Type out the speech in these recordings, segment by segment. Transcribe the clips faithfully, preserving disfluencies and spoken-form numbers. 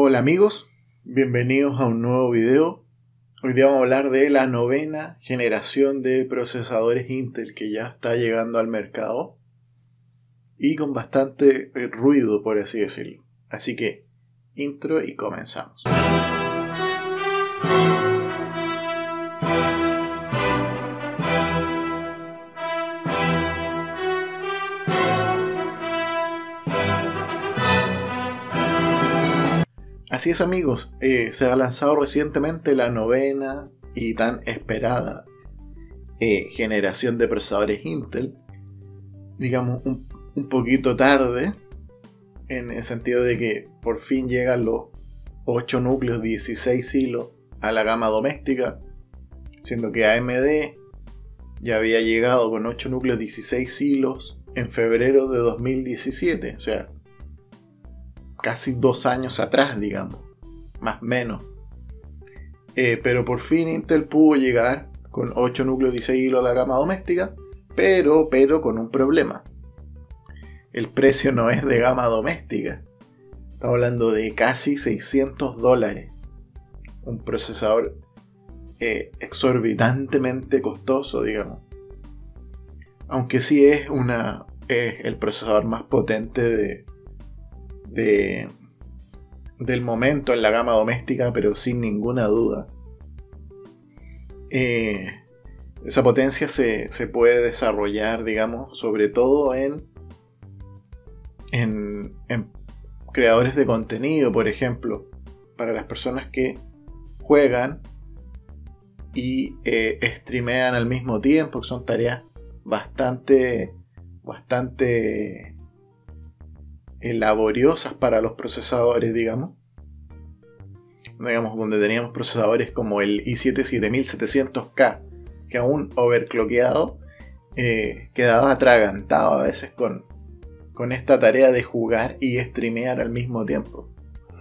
Hola amigos, bienvenidos a un nuevo video. Hoy día vamos a hablar de la novena generación de procesadores Intel que ya está llegando al mercado y con bastante ruido, por así decirlo. Así que, intro y comenzamos. Así es amigos, eh, se ha lanzado recientemente la novena y tan esperada eh, generación de procesadores Intel. Digamos un, un poquito tarde, en el sentido de que por fin llegan los ocho núcleos dieciséis hilos a la gama doméstica, siendo que A M D ya había llegado con ocho núcleos dieciséis hilos en febrero de dos mil diecisiete, o sea, casi dos años atrás, digamos, más o menos. Eh, pero por fin Intel pudo llegar con ocho núcleos dieciséis hilos a la gama doméstica, pero, pero con un problema. El precio no es de gama doméstica. Estamos hablando de casi seiscientos dólares. Un procesador eh, exorbitantemente costoso, digamos. Aunque sí es, una, es el procesador más potente de De, del momento en la gama doméstica, pero sin ninguna duda. Eh, esa potencia se, se puede desarrollar, digamos, sobre todo en, en, en creadores de contenido, por ejemplo, para las personas que juegan y eh, streamean al mismo tiempo, que son tareas bastante, bastante laboriosas para los procesadores, digamos. digamos donde teníamos procesadores como el i siete siete mil setecientos K, que aún overclockeado eh, quedaba atragantado a veces con, con esta tarea de jugar y streamear al mismo tiempo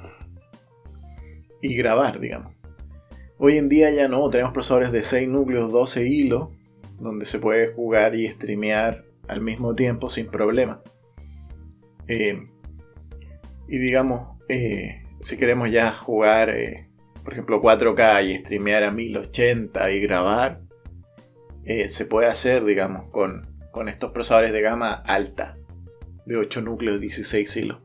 y grabar, digamos. Hoy en día ya no, tenemos procesadores de seis núcleos, doce hilos, donde se puede jugar y streamear al mismo tiempo sin problema. Eh, y digamos, eh, si queremos ya jugar, eh, por ejemplo, cuatro K y streamear a mil ochenta y grabar, eh, se puede hacer, digamos, con, con estos procesadores de gama alta, de ocho núcleos, dieciséis hilos.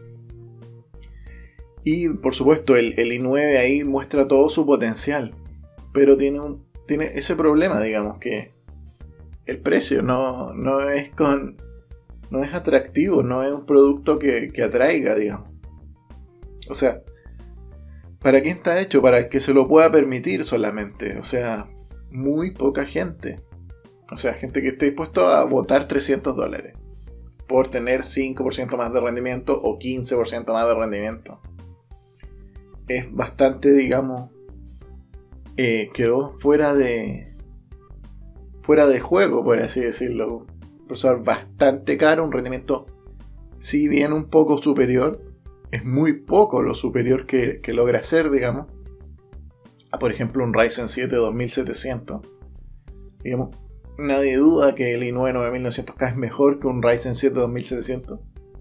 Y por supuesto, el, el i nueve ahí muestra todo su potencial, pero tiene, un, tiene ese problema, digamos, que el precio no, no es con... no es atractivo, no es un producto que, que atraiga, digamos. O sea, ¿para quién está hecho? Para el que se lo pueda permitir solamente. O sea, muy poca gente. O sea, gente que esté dispuesto a botar trescientos dólares por tener cinco por ciento más de rendimiento o quince por ciento más de rendimiento. Es bastante, digamos, eh, quedó fuera de fuera de juego, por así decirlo. Un procesador bastante caro, un rendimiento si bien un poco superior, es muy poco lo superior que, que logra hacer, digamos, a por ejemplo un Ryzen siete dos mil setecientos. Digamos, nadie duda que el i nueve nueve mil novecientos K es mejor que un Ryzen siete dos mil setecientos.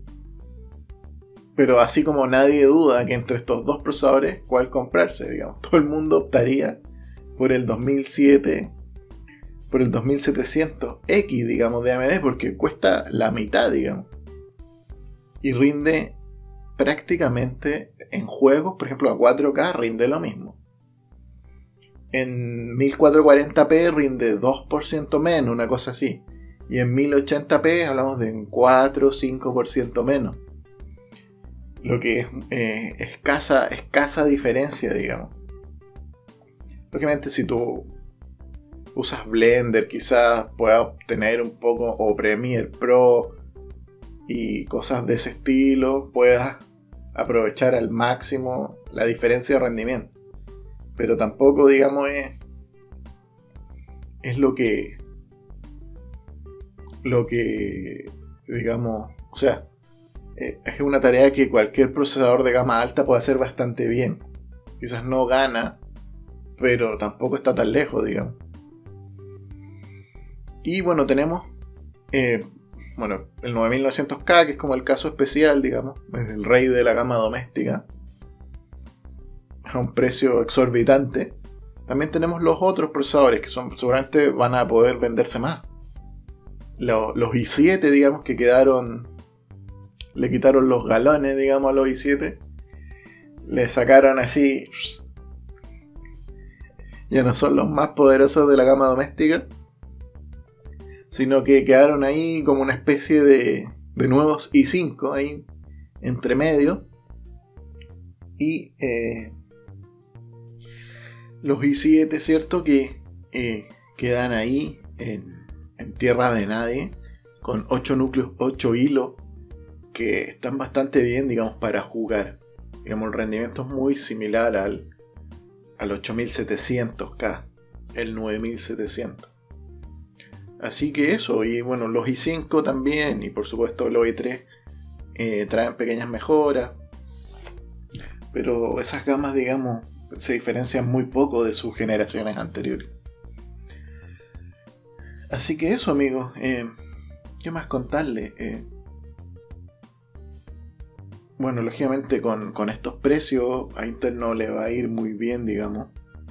Pero así como nadie duda que entre estos dos procesadores, ¿cuál comprarse? Digamos, todo el mundo optaría por el dos mil siete, por el dos mil setecientos X, digamos, de A M D, porque cuesta la mitad, digamos. Y rinde prácticamente en juegos, por ejemplo, a cuatro K rinde lo mismo. En mil cuatrocientos cuarenta p rinde dos por ciento menos, una cosa así. Y en mil ochenta p hablamos de un cuatro o cinco por ciento menos. Lo que es eh, escasa, escasa diferencia, digamos. Lógicamente, si tú usas Blender, quizás puedas obtener un poco, o Premiere Pro y cosas de ese estilo, puedas aprovechar al máximo la diferencia de rendimiento. Pero tampoco, digamos, es, es lo que, lo que, digamos, o sea, es una tarea que cualquier procesador de gama alta puede hacer bastante bien. Quizás no gana, pero tampoco está tan lejos, digamos. Y bueno, tenemos eh, bueno, el nueve mil novecientos K, que es como el caso especial, digamos, es el rey de la gama doméstica. a un precio exorbitante, también tenemos los otros procesadores que son, seguramente van a poder venderse más. Los, los i siete, digamos, que quedaron, le quitaron los galones, digamos, a los i siete, le sacaron así, ya no son los más poderosos de la gama doméstica, sino que quedaron ahí como una especie de, de nuevos i cinco, ahí entre medio. Y eh, los i siete, ¿cierto? Que eh, quedan ahí en, en tierra de nadie, con ocho núcleos, ocho hilos, que están bastante bien, digamos, para jugar. Digamos, el rendimiento es muy similar al, al ocho mil setecientos K, el nueve mil setecientos. Así que eso, y bueno, los i cinco también, y por supuesto los i tres eh, traen pequeñas mejoras. Pero esas gamas, digamos, se diferencian muy poco de sus generaciones anteriores. Así que eso, amigos. Eh, ¿Qué más contarles? Eh, bueno, lógicamente con, con estos precios a Intel no le va a ir muy bien, digamos.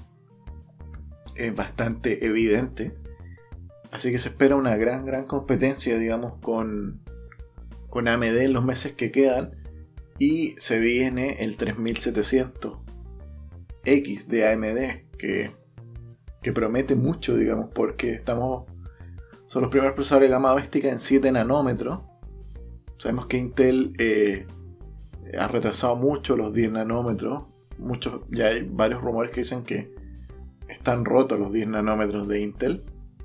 Es bastante evidente. Así que se espera una gran, gran competencia, digamos, con, con A M D en los meses que quedan. Y se viene el tres mil setecientos X de A M D, que, que promete mucho, digamos, porque estamos son los primeros procesadores de gama doméstica en siete nanómetros. Sabemos que Intel eh, ha retrasado mucho los diez nanómetros. Muchos, ya hay varios rumores que dicen que están rotos los diez nanómetros de Intel.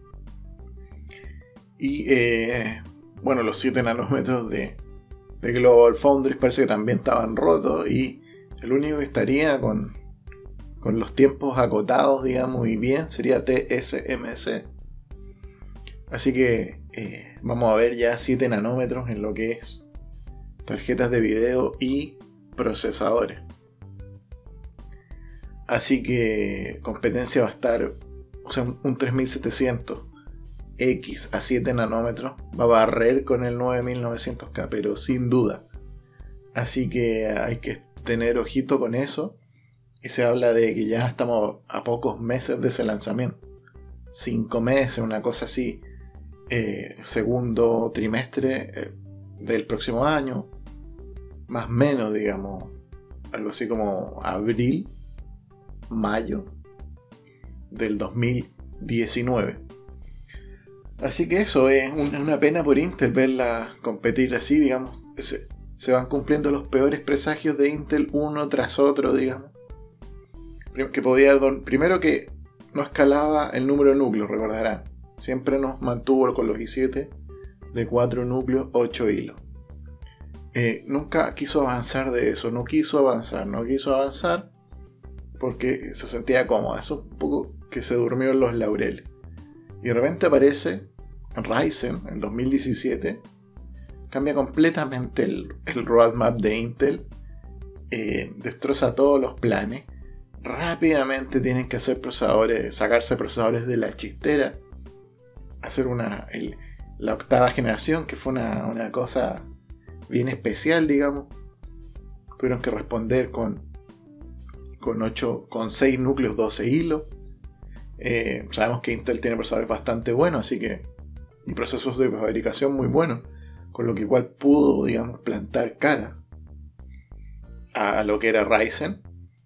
Y eh, bueno, los siete nanómetros de de Global Foundries parece que también estaban rotos, y el único que estaría con, con los tiempos acotados, digamos, y bien, sería T S M C. Así que eh, vamos a ver ya siete nanómetros en lo que es tarjetas de video y procesadores. Así que competencia va a estar, o sea, un tres mil setecientos X a siete nanómetros va a barrer con el nueve mil novecientos K, pero sin duda. Así que hay que tener ojito con eso. Y se habla de que ya estamos a pocos meses de ese lanzamiento. Cinco meses, una cosa así. Eh, segundo trimestre eh, del próximo año. Más o menos, digamos. Algo así como abril, mayo del dos mil diecinueve. Así que eso es una pena por Intel verla competir así, digamos. Se, se van cumpliendo los peores presagios de Intel uno tras otro, digamos. Que podía, primero que no escalaba el número de núcleos, recordarán. Siempre nos mantuvo con los i siete de cuatro núcleos, ocho hilos. Eh, nunca quiso avanzar de eso, no quiso avanzar, no quiso avanzar porque se sentía cómoda. Eso un poco que se durmió en los laureles. Y de repente aparece Ryzen en dos mil diecisiete, cambia completamente el, el roadmap de Intel, eh, destroza todos los planes, rápidamente tienen que hacer procesadores, sacarse procesadores de la chistera, hacer una, el, la octava generación, que fue una, una cosa bien especial, digamos. Tuvieron que responder con, con, ocho, con seis núcleos, doce hilos. Eh, sabemos que Intel tiene procesadores bastante buenos, así que, y procesos de fabricación muy buenos, con lo que igual pudo, digamos, plantar cara a lo que era Ryzen,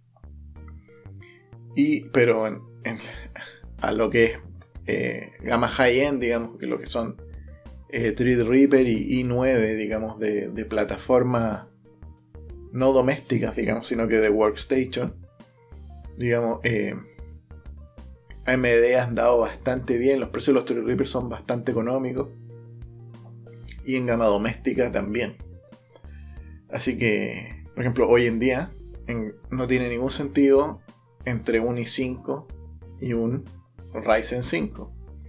y pero en, en, a lo que es eh, gama high-end, digamos, que lo que son eh, Threadripper y i nueve, digamos, de, de plataforma no domésticas, digamos, sino que de workstation, digamos. eh, A M D ha andado bastante bien, los precios de los Threadripper son bastante económicos, y en gama doméstica también. Así que, por ejemplo, hoy en día en, no tiene ningún sentido entre un i cinco y un Ryzen cinco.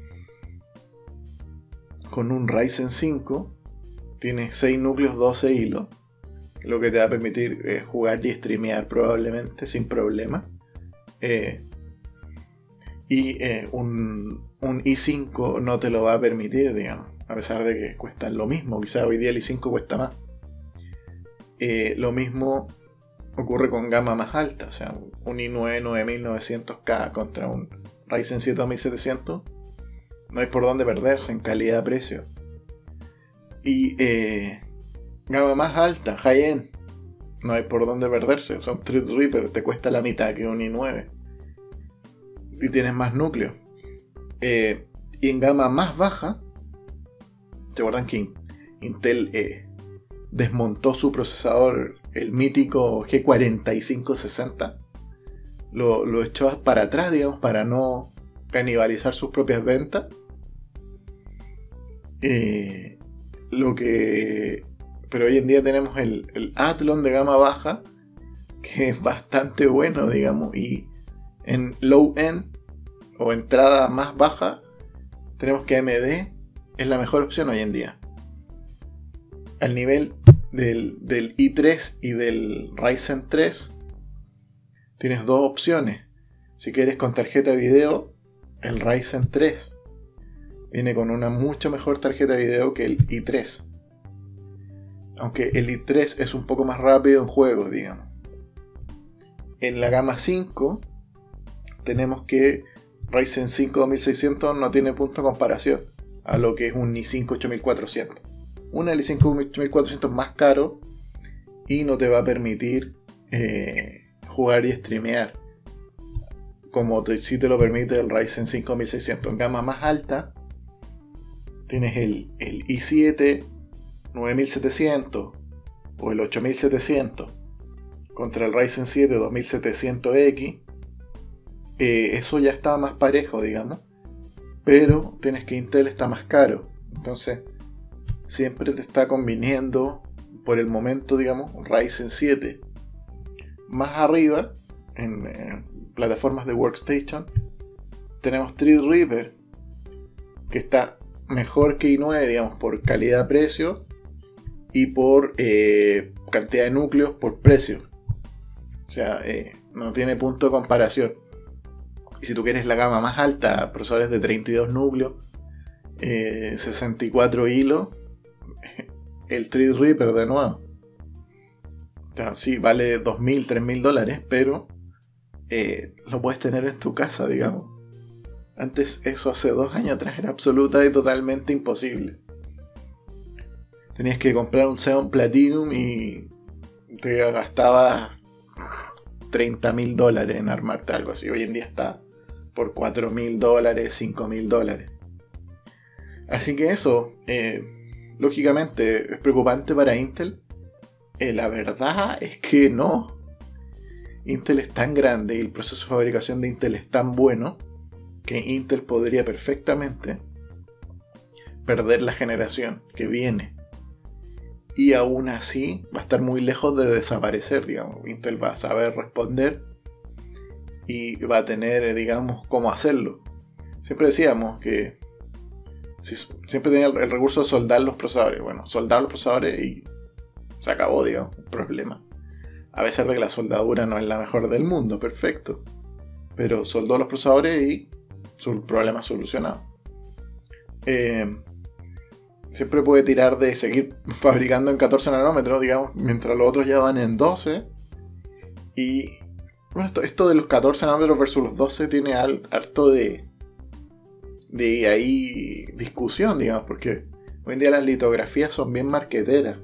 Con un Ryzen cinco tienes seis núcleos, doce hilos, lo que te va a permitir eh, jugar y streamear probablemente sin problema. Eh, Y eh, un, un i cinco no te lo va a permitir, digamos, a pesar de que cuestan lo mismo. Quizás hoy día el i cinco cuesta más. Eh, lo mismo ocurre con gama más alta, o sea, un i nueve nueve mil novecientos K contra un Ryzen siete dos mil setecientos, no hay por dónde perderse en calidad-precio. Y eh, gama más alta, high-end, no hay por dónde perderse, o sea, un Threadripper te cuesta la mitad que un i nueve y tienes más núcleos. Eh, y en gama más baja, ¿se acuerdan que Intel eh, desmontó su procesador, el mítico G cuarenta y cinco sesenta? Lo, lo echó para atrás, digamos, para no canibalizar sus propias ventas. Eh, lo que... Pero hoy en día tenemos el, el Athlon de gama baja, que es bastante bueno, digamos, y en low end o entrada más baja tenemos que A M D es la mejor opción hoy en día. Al nivel del, del i tres y del Ryzen tres tienes dos opciones. Si quieres con tarjeta de video, el Ryzen tres viene con una mucho mejor tarjeta de video que el i tres, aunque el i tres es un poco más rápido en juegos, digamos. En la gama cinco tenemos que Ryzen cinco dos mil seiscientos no tiene punto de comparación a lo que es un i cinco ocho mil cuatrocientos. Un i cinco ocho mil cuatrocientos más caro y no te va a permitir eh, jugar y streamear como te, si te lo permite el Ryzen cinco dos mil seiscientos. En gama más alta tienes el, el i siete nueve mil setecientos o el ocho mil setecientos contra el Ryzen siete dos mil setecientos X. Eh, eso ya está más parejo, digamos, pero tienes que Intel está más caro, entonces siempre te está conviniendo por el momento, digamos, Ryzen siete. Más arriba, en, en plataformas de workstation, tenemos Threadripper, que está mejor que i nueve, digamos, por calidad-precio y por eh, cantidad de núcleos por precio. O sea, eh, no tiene punto de comparación. Y si tú quieres la gama más alta, procesadores de treinta y dos núcleos, eh, sesenta y cuatro hilos, el Threadripper de nuevo. O sea, sí, vale dos mil, tres mil dólares, pero eh, lo puedes tener en tu casa, digamos. Antes, eso hace dos años atrás era absoluta y totalmente imposible. Tenías que comprar un Xeon Platinum y te gastabas treinta mil dólares en armarte algo así. Hoy en día está por cuatro mil dólares, cinco mil dólares. Así que eso, eh, lógicamente, es preocupante para Intel. Eh, la verdad es que no. Intel es tan grande y el proceso de fabricación de Intel es tan bueno que Intel podría perfectamente perder la generación que viene. Y aún así va a estar muy lejos de desaparecer, digamos. Intel va a saber responder y va a tener, digamos, cómo hacerlo. Siempre decíamos que si, siempre tenía el, el recurso de soldar los procesadores. Bueno, soldar los procesadores y se acabó, digamos, el problema. A pesar de que la soldadura no es la mejor del mundo, perfecto. Pero soldó los procesadores y su problema solucionado. Eh, siempre puede tirar de seguir fabricando en catorce nanómetros, digamos, mientras los otros ya van en doce. Y bueno, esto, esto de los catorce nanómetros versus los doce tiene al, harto de, de ahí discusión, digamos, porque hoy en día las litografías son bien marqueteras.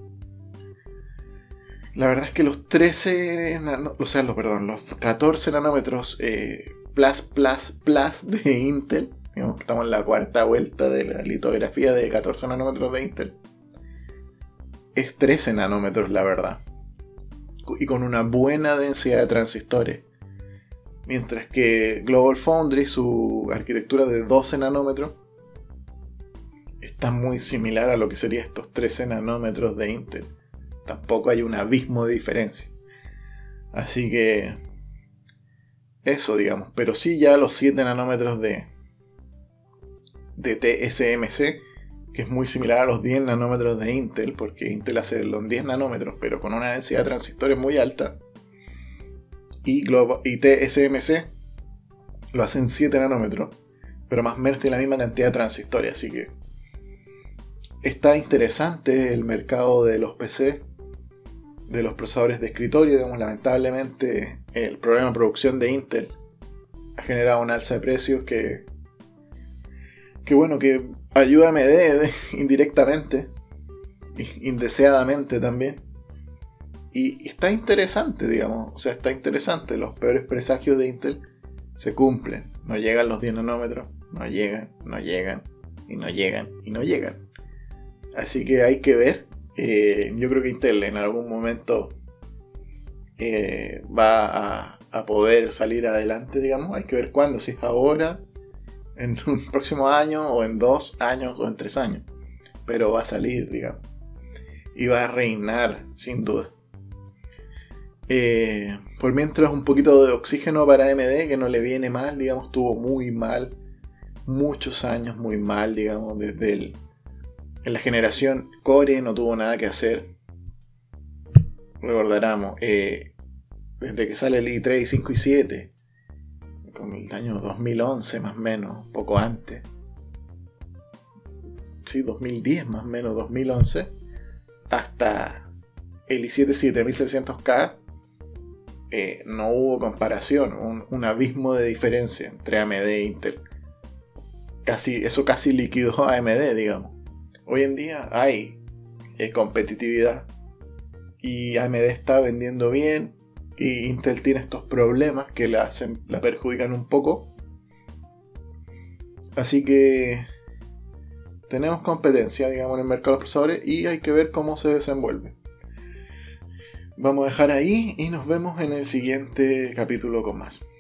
La verdad es que los trece, nano, o sea, los, perdón, los catorce nanómetros eh, plus, plus, plus de Intel, digamos que estamos en la cuarta vuelta de la litografía de catorce nanómetros de Intel, es trece nanómetros, la verdad, y con una buena densidad de transistores, mientras que GlobalFoundries, su arquitectura de doce nanómetros, está muy similar a lo que serían estos trece nanómetros de Intel. Tampoco hay un abismo de diferencia. Así que eso, digamos. Pero sí ya los siete nanómetros de de T S M C, que es muy similar a los diez nanómetros de Intel, porque Intel hace los diez nanómetros, pero con una densidad de transistores muy alta. Y, Global, y T S M C lo hacen siete nanómetros, pero más o menos tiene la misma cantidad de transistores. Así que está interesante el mercado de los P C. de los procesadores de escritorio. Digamos, lamentablemente el problema de producción de Intel ha generado un alza de precios que, que bueno, que ayuda a A M D indirectamente, indeseadamente también. Y está interesante, digamos, o sea, está interesante. Los peores presagios de Intel se cumplen. No llegan los diez nanómetros, no llegan, no llegan, y no llegan, y no llegan. Así que hay que ver. Eh, yo creo que Intel en algún momento eh, va a, a poder salir adelante, digamos. Hay que ver cuándo, si es ahora, en un próximo año, o en dos años, o en tres años. Pero va a salir, digamos. Y va a reinar, sin duda. Eh, por mientras, un poquito de oxígeno para A M D, que no le viene mal, digamos, estuvo muy mal, muchos años muy mal, digamos, desde el, en la generación Core no tuvo nada que hacer. Recordaremos, eh, desde que sale el i tres, i cinco y siete, como el año dos mil once más o menos, poco antes, sí, dos mil diez más o menos, dos mil once, hasta el i siete siete mil seiscientos K, Eh, no hubo comparación, un, un abismo de diferencia entre A M D e Intel. Casi, eso casi liquidó a AMD, digamos. Hoy en día hay eh, competitividad y A M D está vendiendo bien y Intel tiene estos problemas que la, hacen, la perjudican un poco. Así que tenemos competencia, digamos, en el mercado de procesadores y hay que ver cómo se desenvuelve. Vamos a dejar ahí y nos vemos en el siguiente capítulo con más.